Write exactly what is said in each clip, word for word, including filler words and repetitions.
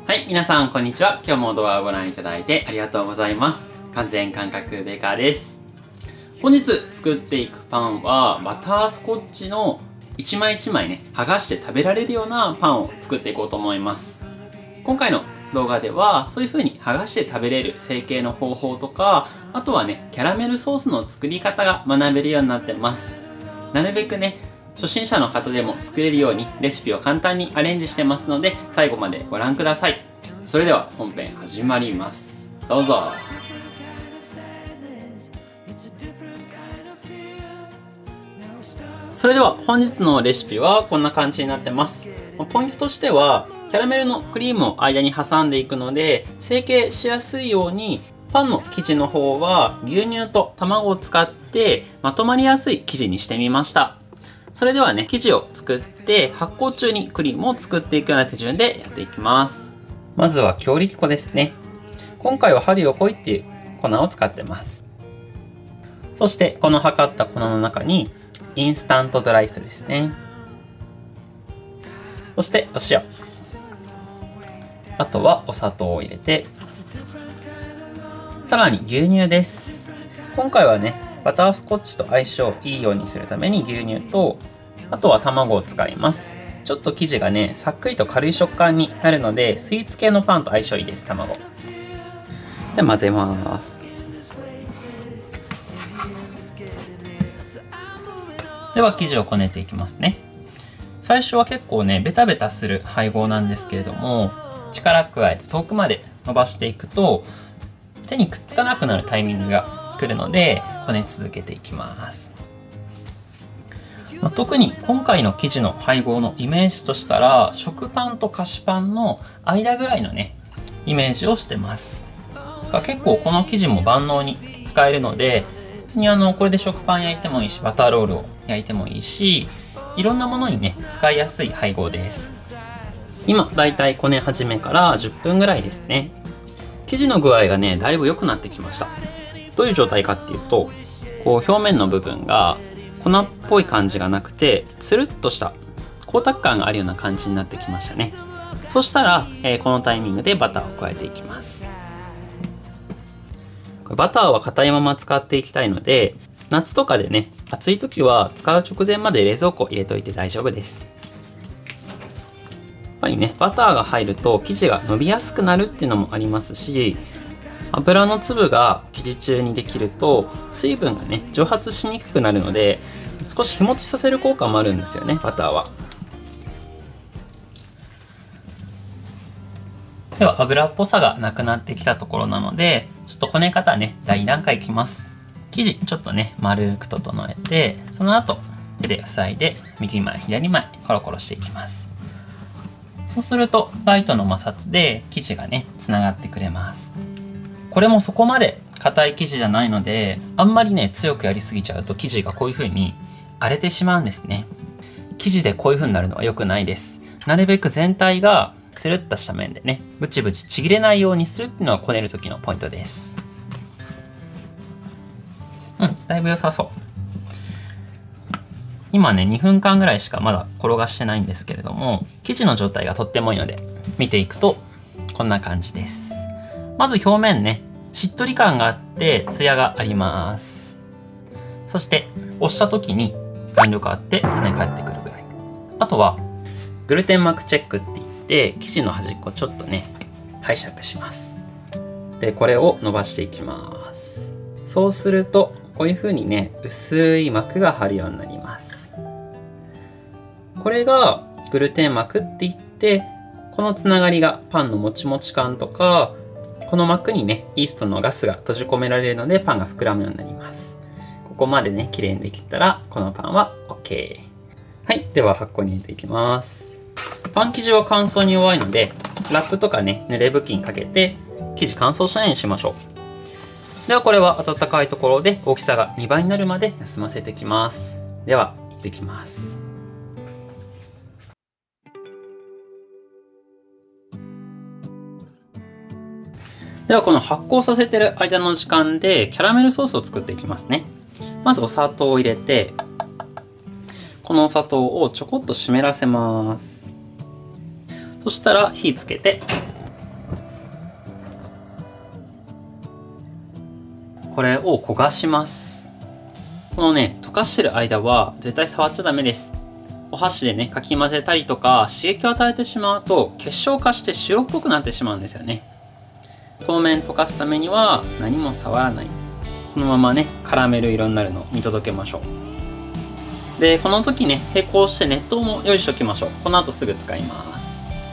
はい、皆さんこんにちは。今日も動画をご覧いただいてありがとうございます。完全感覚ベーカーです。本日作っていくパンはバタースコッチの一枚一枚ね、剥がして食べられるようなパンを作っていこうと思います。今回の動画ではそういう風に剥がして食べれる成形の方法とか、あとはね、キャラメルソースの作り方が学べるようになってます。なるべくね、初心者の方でも作れるようにレシピを簡単にアレンジしてますので、最後までご覧ください。それでは本編始まります。どうぞ。それでは本日のレシピはこんな感じになってます。ポイントとしては、キャラメルのクリームを間に挟んでいくので、成形しやすいように、パンの生地の方は牛乳と卵を使ってまとまりやすい生地にしてみました。それではね、生地を作って発酵中にクリームを作っていくような手順でやっていきます。まずは強力粉ですね。今回はハリオコイっていう粉を使ってます。そしてこの測った粉の中にインスタントドライストですね。そしてお塩。あとはお砂糖を入れて、さらに牛乳です。今回はね、バタースコッチと相性いいようにするために牛乳と、あとは卵を使います。ちょっと生地がね、さっくりと軽い食感になるので、スイーツ系のパンと相性いいです、卵。で、混ぜます。では、生地をこねていきますね。最初は結構ね、ベタベタする配合なんですけれども、力加えて遠くまで伸ばしていくと、手にくっつかなくなるタイミングが来るので、こね続けていきます。まあ、特に今回の生地の配合のイメージとしたら、食パンと菓子パンの間ぐらいのね、イメージをしてます。結構この生地も万能に使えるので、別にあのこれで食パン焼いてもいいし、バターロールを焼いてもいいし、いろんなものにね、使いやすい配合です。今だいたいこね始めからじゅっぷんぐらいですね。生地の具合がね、だいぶ良くなってきました。どういう状態かっていうと、こう表面の部分が粉っぽい感じがなくて、つるっとした光沢感があるような感じになってきましたね。そしたら、えー、このタイミングでバターを加えていきます。これバターは硬いまま使っていきたいので、夏とかでね、暑い時は使う直前まで冷蔵庫入れといて大丈夫です。やっぱりね、バターが入ると生地が伸びやすくなるっていうのもありますし、油の粒が生地中にできると水分がね、蒸発しにくくなるので、少し日持ちさせる効果もあるんですよね、バターは。では油っぽさがなくなってきたところなので、ちょっとこね方ね、だいに段階いきます。生地ちょっとね、丸く整えて、その後手で塞いで右前左前コロコロしていきます。そうするとライトの摩擦で生地がね、つながってくれます。これもそこまで硬い生地じゃないので、あんまりね、強くやりすぎちゃうと生地がこういう風に荒れてしまうんですね。生地でこういう風になるのは良くないです。なるべく全体がつるっとした面でね、ブチブチちぎれないようにするっていうのがこねる時のポイントです。うん、だいぶ良さそう。今ね、にふんかんぐらいしかまだ転がしてないんですけれども、生地の状態がとってもいいので、見ていくとこんな感じです。まず表面ね、しっとり感があってツヤがあります。そして押した時に弾力あって跳ね返ってくるぐらい。あとはグルテン膜チェックって言って生地の端っこちょっとね拝借します。でこれを伸ばしていきます。そうするとこういう風にね、薄い膜が張るようになります。これがグルテン膜って言って、このつながりがパンのもちもち感とか、この膜にね、イーストのガスが閉じ込められるのでパンが膨らむようになります。ここまでね、綺麗にできたら、このパンは OK。はい。では発酵に入れていきます。パン生地は乾燥に弱いので、ラップとかね、濡れ布巾かけて、生地乾燥しないようにしましょう。ではこれは温かいところで大きさがにばいになるまで休ませていきます。では、いってきます。ではこの発酵させてる間の時間でキャラメルソースを作っていきますね。まずお砂糖を入れて、このお砂糖をちょこっと湿らせます。そしたら火つけてこれを焦がします。このね、溶かしてる間は絶対触っちゃダメです。お箸でね、かき混ぜたりとか刺激を与えてしまうと結晶化して白っぽくなってしまうんですよね。当面溶かすためには何も触らない。このままね、カラメル色になるのを見届けましょう。で、この時ね、並行して熱湯も用意しておきましょう。この後すぐ使います。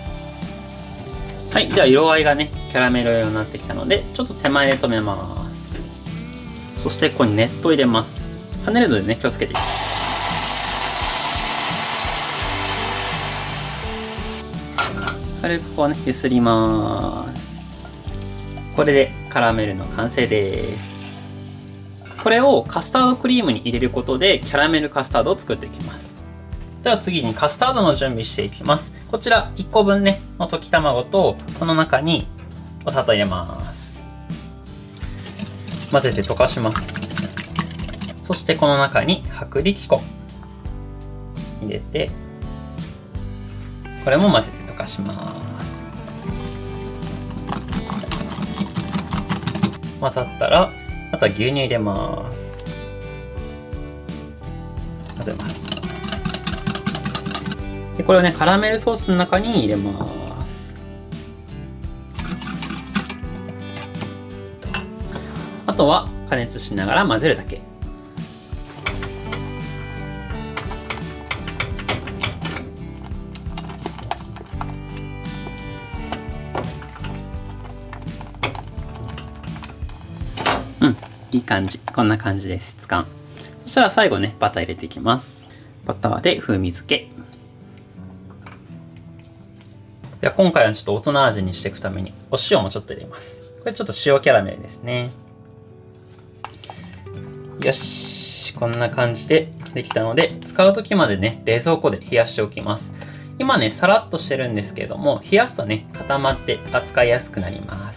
はい、では色合いがね、キャラメル色になってきたので、ちょっと手前で止めます。そしてここに熱湯入れます。跳ねるのでね、気をつけて。軽くこうね、ゆすります。これでカラメルの完成です。これをカスタードクリームに入れることでキャラメルカスタードを作っていきます。では次にカスタードの準備していきます。こちらいっこぶんね、の溶き卵と、その中にお砂糖入れます。混ぜて溶かします。そしてこの中に薄力粉入れて、これも混ぜて溶かします。混ざったら、あとは牛乳入れます。混ぜます。でこれをね、カラメルソースの中に入れます。あとは加熱しながら混ぜるだけ。うん、いい感じ。こんな感じです、質感。そしたら最後ね、バター入れていきます。バターで風味付け。では今回はちょっと大人味にしていくためにお塩もちょっと入れます。これちょっと塩キャラメルですね。よし、こんな感じでできたので、使う時までね、冷蔵庫で冷やしておきます。今ね、さらっとしてるんですけれども、冷やすとね、固まって扱いやすくなります。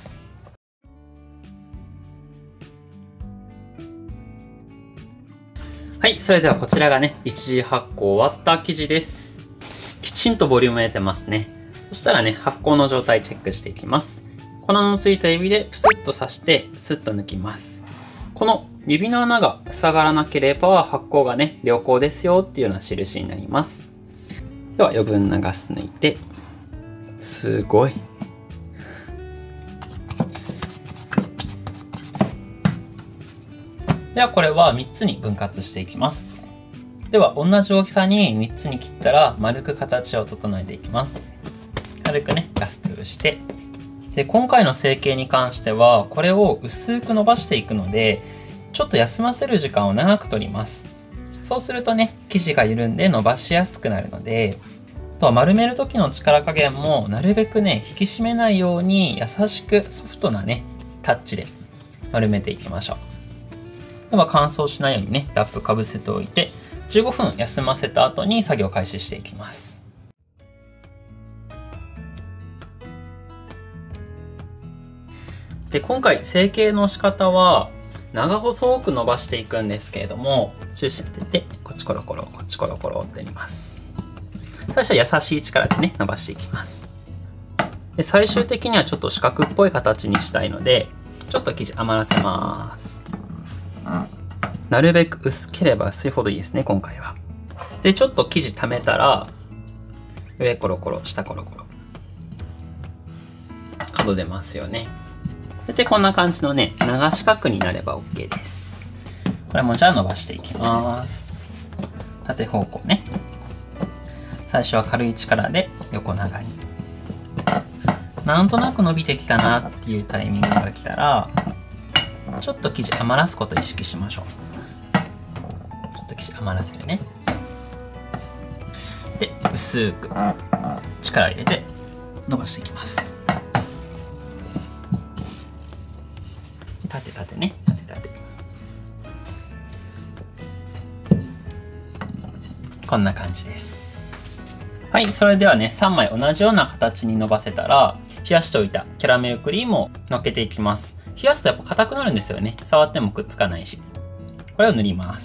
はい、それではこちらがね、一次発酵終わった生地です。きちんとボリューム得てますね。そしたらね、発酵の状態チェックしていきます。粉のついた指でプスッと刺して、スッと抜きます。この指の穴が塞がらなければ発酵がね、良好ですよっていうような印になります。では余分なガス抜いて、すごい。ではこれはみっつに分割していきます。では同じ大きさにみっつに切ったら丸く形を整えていきます。軽くね、ガス潰して。で、今回の成形に関しては、これを薄く伸ばしていくので、ちょっと休ませる時間を長く取ります。そうするとね、生地が緩んで伸ばしやすくなるので、あとは丸める時の力加減もなるべくね、引き締めないように優しくソフトなね、タッチで丸めていきましょう。では乾燥しないようにね、ラップかぶせておいて、じゅうごふん休ませた後に作業開始していきます。で、今回成形の仕方は長細く伸ばしていくんですけれども、中心当ててこっちコロコロこっちコロコロってやります。最初は優しい力でね、伸ばしていきます。で、最終的にはちょっと四角っぽい形にしたいので、ちょっと生地余らせます。なるべく薄ければ薄いほどいいですね、今回は。で、ちょっと生地溜めたら上コロコロ下コロコロ角出ますよね。で、こんな感じのね、長四角になれば OK です。これもじゃあ伸ばしていきます。縦方向ね。最初は軽い力で横長に。なんとなく伸びてきたなっていうタイミングが来たら、ちょっと生地余らすことを意識しましょう。ちょっと生地余らせるね。で、薄く力入れて伸ばしていきます。縦縦ね、縦縦。こんな感じです。はい、それではね、さんまい同じような形に伸ばせたら、冷やしておいたキャラメルクリームをのっけていきます。冷やすとやっぱ硬くなるんですよね。触ってもくっつかないし。これを塗ります。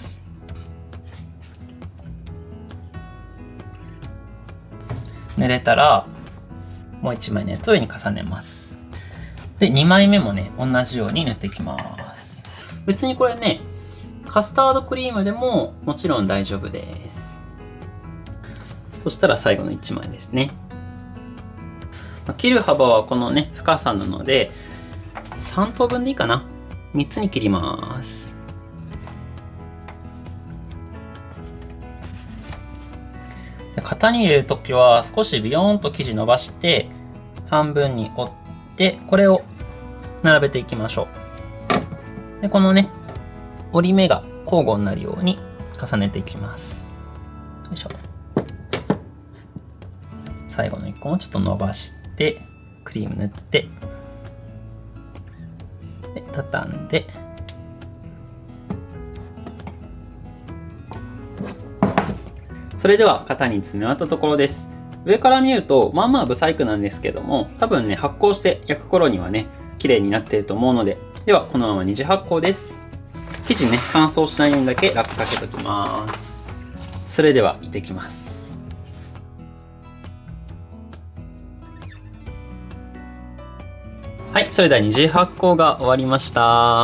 塗れたら、もういちまいのやつを上に重ねます。で、にまいめもね、同じように塗っていきます。 別にこれね、カスタードクリームでももちろん大丈夫です。そしたら最後のいちまいですね。切る幅はこのね、深さなので、さん等分でいいかな。みっつに切ります。で型に入れるときは少しビヨーンと生地伸ばして、半分に折って、これを並べていきましょう。で、このね、折り目が交互になるように重ねていきます。よいしょ。最後のいっこもちょっと伸ばして、クリーム塗って、で畳んで、それでは型に詰め終わったところです。上から見るとまあまあ不細工なんですけども、多分ね発酵して焼く頃にはね綺麗になっていると思うので、ではこのまま二次発酵です。生地ね乾燥しないようにだけラップかけときます。それでは行ってきます。はい、それでは二次発酵が終わりました。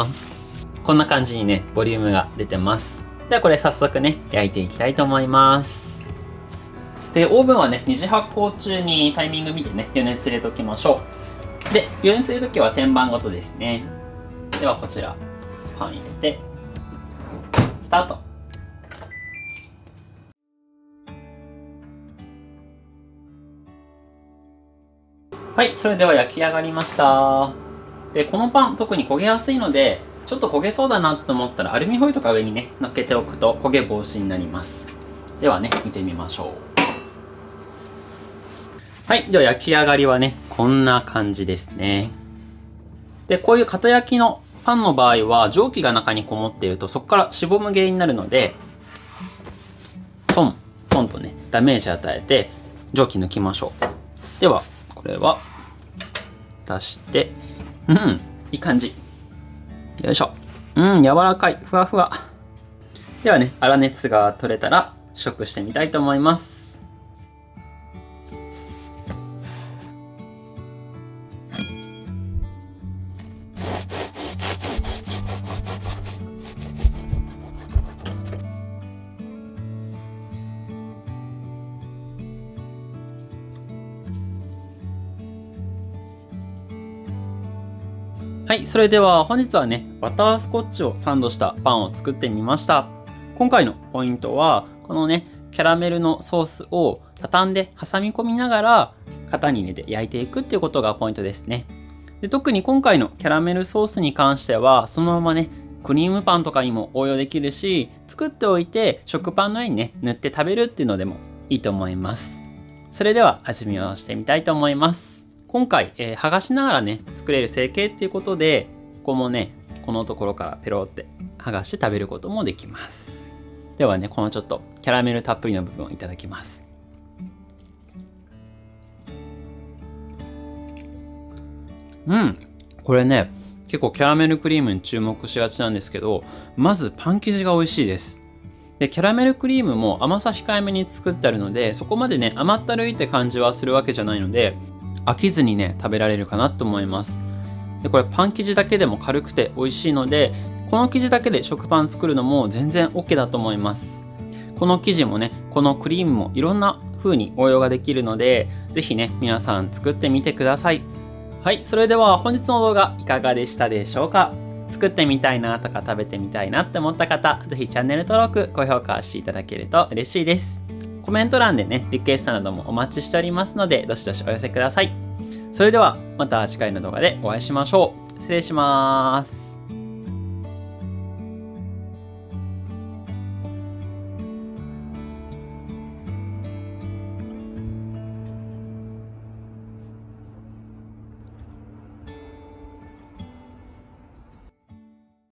こんな感じにねボリュームが出てます。ではこれ早速ね焼いていきたいと思います。で、オーブンはね、二次発酵中にタイミング見てね、余熱入れときましょう。で、余熱入れるときは天板ごとですね。ではこちら、パン入れて、スタート。はい、それでは焼き上がりました。で、このパン、特に焦げやすいので、ちょっと焦げそうだなと思ったら、アルミホイルとか上にね、乗っけておくと焦げ防止になります。ではね、見てみましょう。はい。では焼き上がりはね、こんな感じですね。で、こういう型焼きのパンの場合は、蒸気が中にこもっていると、そこからしぼむ原因になるので、トン、トンとね、ダメージ与えて、蒸気抜きましょう。では、これは、出して、うん、いい感じ。よいしょ。うん、柔らかい、ふわふわ。ではね、粗熱が取れたら、試食してみたいと思います。はい、それでは本日はね、バタースコッチをサンドしたパンを作ってみました。今回のポイントは、このね、キャラメルのソースを畳んで挟み込みながら型に入れて焼いていくっていうことがポイントですね。で、特に今回のキャラメルソースに関しては、そのままね、クリームパンとかにも応用できるし、作っておいて食パンの上にね、塗って食べるっていうのでもいいと思います。それでは味見をしてみたいと思います。今回、えー、剥がしながらね、作れる成形っていうことで、ここもね、このところからペロって剥がして食べることもできます。ではね、このちょっとキャラメルたっぷりの部分をいただきます。うん。これね、結構キャラメルクリームに注目しがちなんですけど、まずパン生地が美味しいです。で、キャラメルクリームも甘さ控えめに作ってあるので、そこまでね、甘ったるいって感じはするわけじゃないので、飽きずにね、食べられるかなと思います。で、これパン生地だけでも軽くて美味しいので、この生地だけで食パン作るのも全然 OK だと思います。この生地もね、このクリームもいろんな風に応用ができるので、ぜひね、皆さん作ってみてください。はい、それでは本日の動画いかがでしたでしょうか？作ってみたいなとか食べてみたいなって思った方、ぜひチャンネル登録、高評価していただけると嬉しいです。コメント欄でね、リクエストなどもお待ちしておりますので、どしどしお寄せください。それではまた次回の動画でお会いしましょう。失礼します。